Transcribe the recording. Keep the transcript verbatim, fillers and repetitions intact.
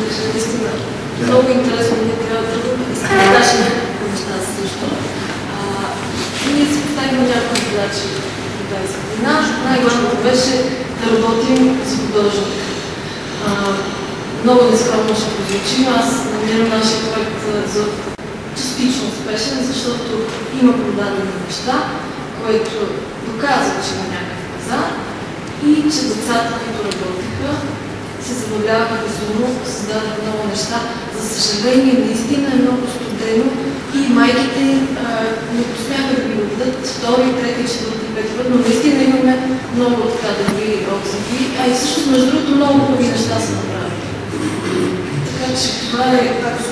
беше наистина много интересно. Ние трябва да изпълняваше някакви неща също. Ние си поставихме някакви задачи в двайсет година. Най-важното беше да работим с художник. Много нескромно ще прозвучим. Аз намирам нашия проект за частично успешен, защото има продадени неща, което доказва, че има някакъв пазар и че децата, които работиха, се забавляваха безумно, създадат много неща. За съжаление, наистина е много студено и майките не посмяха да ги отдадат втори, трети, четвърти, пети път, но наистина имаме много така добри отзиви, а и всъщност между другото много хубави неща са направили. Така че това е, както